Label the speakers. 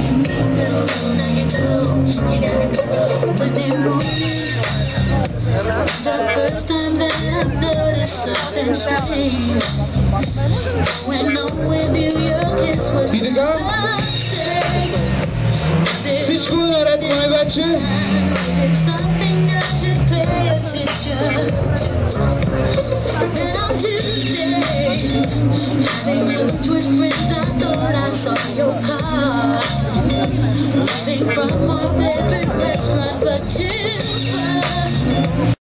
Speaker 1: first time that I noticed something strange, when nowhere near your kiss was
Speaker 2: Biedega? Всичко наред, май вече?
Speaker 1: something I should pay attention to. And on Tuesday, having lunch with friends, I thought I saw your car.